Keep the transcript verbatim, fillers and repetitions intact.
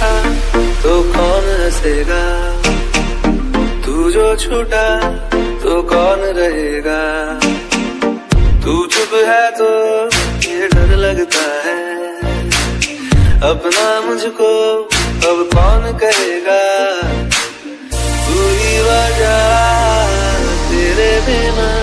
देखा तो कौन हंसेगा, तू जो छूटा तो कौन रहेगा। तू चुप है तो ये डर लगता है, अपना मुझको अब कौन कहेगा। तू ही वजह, तेरे बिना